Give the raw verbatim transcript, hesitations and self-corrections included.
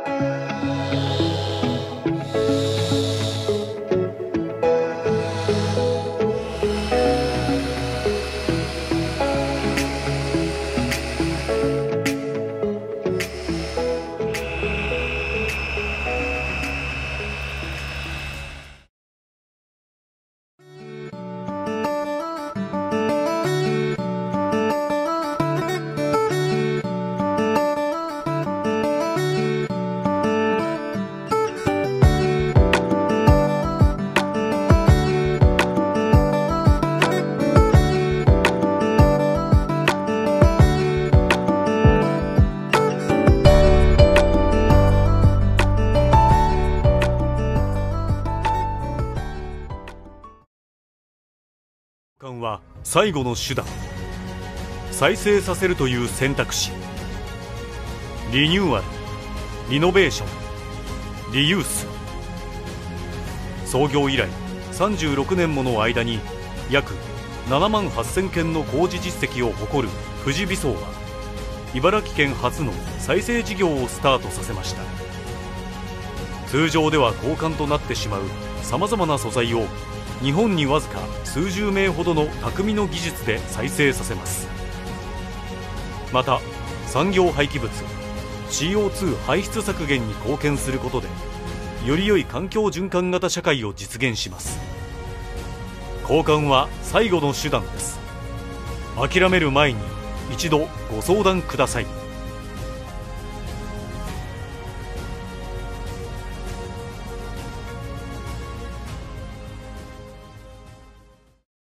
交換は最後の手段。再生させるという選択肢。リニューアル、リノベーション、リユース。創業以来さんじゅうろくねんもの間に約ななまんはっせんけんの工事実績を誇る富士微装は、茨城県初の再生事業をスタートさせました。通常では交換となってしまうさまざまな素材を日本にわずか数十名ほどの匠の技術で再生させます。また産業廃棄物 シーオーツー 排出削減に貢献することで、より良い環境循環型社会を実現します。交換は最後の手段です。諦める前に一度ご相談ください。